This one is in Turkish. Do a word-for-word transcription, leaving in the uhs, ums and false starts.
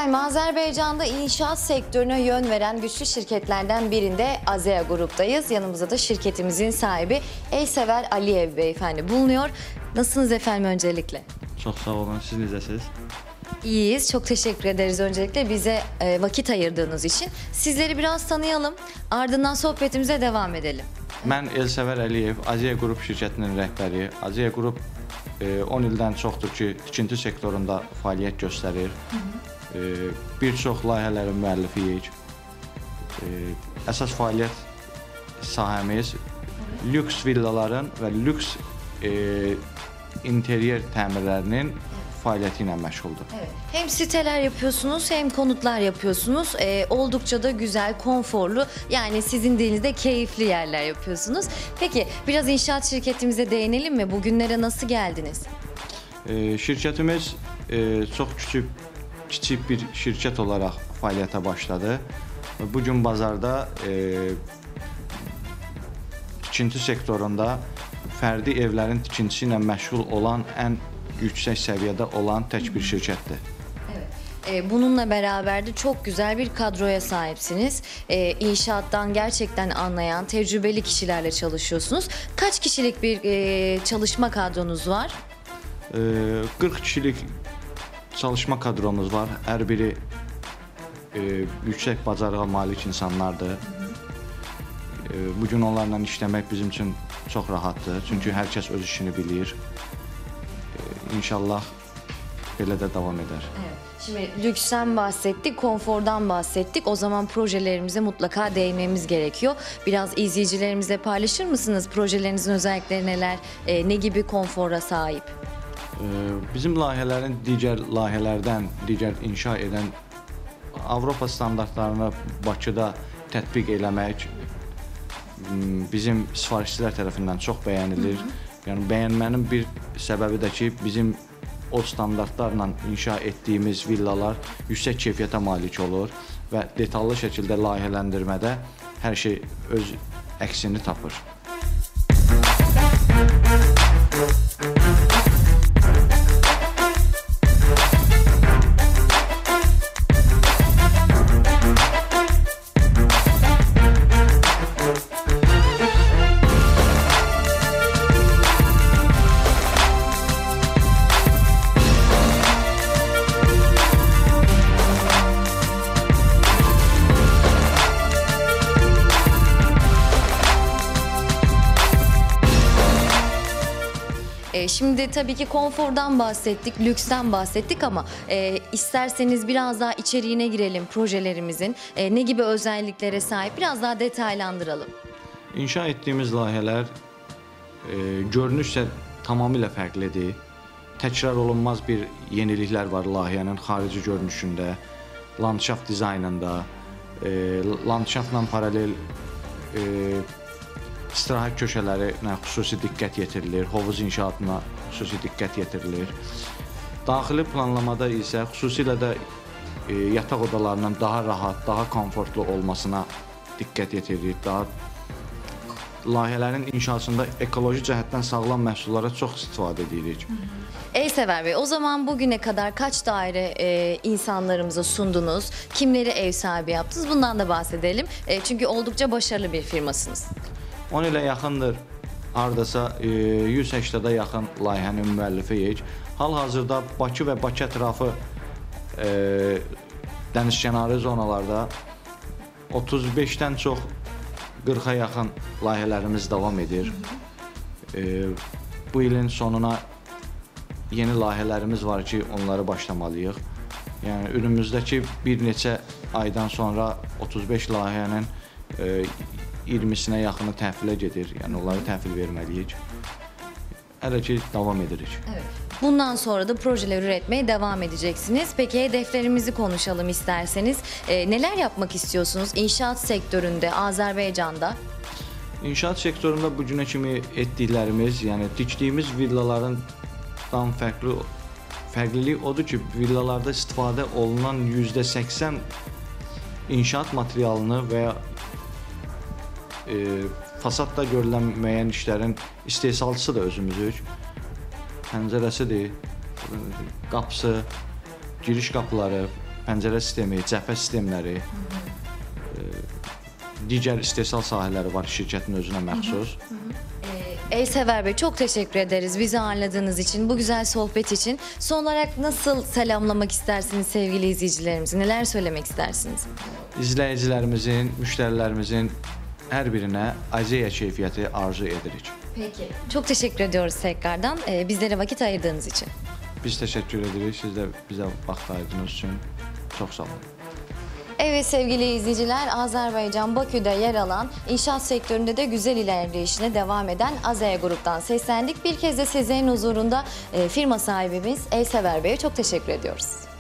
Efendim, Azerbaycan'da inşaat sektörüne yön veren güçlü şirketlerden birinde Azea Grup'tayız. Yanımızda da şirketimizin sahibi Eysever Aliyev beyefendi bulunuyor. Nasılsınız efendim öncelikle? Çok sağ olun. Siz necəsiniz? İyiyiz. Çok teşekkür ederiz öncelikle bize e, vakit ayırdığınız için. Sizleri biraz tanıyalım. Ardından sohbetimize devam edelim. Mən Elsəvər Əliyev, Azea Grup şirkətinin rəhbəri. Azea Grup on ildən çoxdur ki, tikinti sektorunda fəaliyyət göstərir. Hı -hı. Bir çox layihələrin müəllifiyik. Əsas fəaliyyət sahəmiz lüks villaların və lüks interyer təmirlərinin faaliyeti ilə məşğuldur. Evet. Hem siteler yapıyorsunuz hem konutlar yapıyorsunuz. Ee, oldukça da güzel, konforlu, yani sizin dilinizde keyifli yerler yapıyorsunuz. Peki biraz inşaat şirketimize değinelim mi? Bugünlere nasıl geldiniz? Ee, şirkətimiz e, çox küçük, kiçik bir şirkət olaraq fəaliyyətə başladı. Bugün bazarda e, tikinti sektorunda fərdi evlərin tikintisi ilə məşğul olan ən yüksək səviyyədə olan tək bir şirkətdir. Evet. Bununla beraber de çok güzel bir kadroya sahipsiniz. İnşaattan gerçekten anlayan, tecrübeli kişilerle çalışıyorsunuz. Kaç kişilik bir çalışma kadronuz var? qırx kişilik çalışma kadromuz var. Hər biri yüksək bacarığa malik insanlardır. Bugün onlarla işləmək bizim üçün çox rahatdır. Çünki hər kəs öz işini bilir. İnşallah belə də davam eder. Evet. Şimdi lüksten bahsettik, konfordan bahsettik. O zaman projelerimize mutlaka değinmemiz gerekiyor. Biraz izleyicilerimize paylaşır mısınız? Projelerinizin özellikleri neler? E, ne gibi konfora sahip? Bizim layihələrin digər layihələrdən, digər inşa edən Avropa standartlarını Bakıda tətbiq eləmək bizim sifarişçilər tərəfindən çox bəyənilir. Hı -hı. Yəni bəyənmənin bir səbəbi də ki, bizim o standartlarla inşa etdiyimiz villalar yüksək keyfiyyətə malik olur və detallı şəkildə layihələndirmədə hər şey öz əksini tapır. Şimdi tabii ki konfordan bahsettik, lüksten bahsettik ama e, isterseniz biraz daha içeriğine girelim projelerimizin. E, ne gibi özelliklere sahip, biraz daha detaylandıralım. İnşa etdiyimiz layihələr e, görünüşsə tamamilə fərqlidir. Təkrar olunmaz bir yeniliklər var layihənin xarici görünüşündə, landşaft dizaynında, e, landşaftla paralel e, istirahət köşələrinə xüsusi diqqət yetirilir, hovuz inşaatına xüsusi diqqət yetirilir. Daxili planlamada isə xüsusilə də e, yataq odalarının daha rahat, daha komfortlu olmasına diqqət yetirilir. Daha layihələrin inşasında ekoloji cəhətdən sağlam məhsullara çox istifadə edirik. Eysever Bey, o zaman bugüne kadar kaç daire e, insanlarımıza sundunuz? Kimleri ev sahibi yaptınız? Bundan da bahsedelim. E, çünkü oldukça başarılı bir firmasınız. on ilə yaxındır, hardasa yüz səksədə yaxın layihənin müəllifiyik. Hal-hazırda Bakı və Bakı ətrafı e, dənizkənarı zonalarda otuz beşdən çox qırxa yaxın layihələrimiz davam edir. E, bu ilin sonuna yeni layihələrimiz var ki, onları başlamalıyıq. Yəni önümüzdəki bir neçə aydan sonra otuz beş layihənin e, iyirmisinə yaxını təhvilə gedir. Yəni onları təhvil verməliyik. Hələ ki davam edirik. Evet. Bundan sonra da projeler üretmeye devam edeceksiniz. Peki hedeflerimizi konuşalım isterseniz. E, neler yapmak istiyorsunuz inşaat sektöründe, Azerbaycan'da? İnşaat sektöründə bugünə kimi etdiklərimiz, yəni tikdiyimiz villalardan fərqli fərqlilik odur ki, villalarda istifadə olunan yüzdə səksən inşaat materialını və ya E, fasadda görülən müəyyən işlərin istehsalçısı da özümüzük. Pəncərəsidir, qapısı, giriş qapıları, pəncərə sistemi, cəbhə sistemləri, e, digər istehsal sahələri var şirkətin özünə məxsus. Elsever Bey, çok teşekkür ederiz bizi ağırladığınız için, bu güzel sohbet için. Son olarak nasıl selamlamak istersiniz sevgili izleyicilerimizi? Neler söylemek istersiniz? İzləyicilərimizin, müştərilərimizin hər birinə Azeya keyfiyyəti arzu edirik. Peki. Çok teşekkür ediyoruz tekrardan e, bizlere vakit ayırdığınız için. Biz təşəkkür edirik. Siz də bizə vaxt ayırdığınız üçün çox sağ olun. Evet sevgili izleyiciler, Azerbaycan Bakü'de yer alan inşaat sektöründe de güzel ilerleyişine devam eden Azea Grup'tan seslendik. Bir kez de sizlerin huzurunda e, firma sahibimiz Elsever Bey'e çok teşekkür ediyoruz.